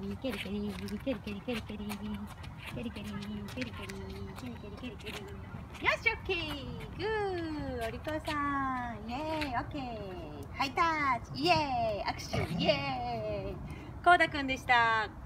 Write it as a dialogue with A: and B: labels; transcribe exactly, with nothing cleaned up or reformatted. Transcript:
A: ケリケリケリケリケリケリケリケリケリケリケリケリケリケリケリケリケリケリケリ。よし、オッケー、グー、お利口さん、イエーイ、オッケー、ハイタッチ、イエーイ、握手、イエーイ。
B: コウダくんでした。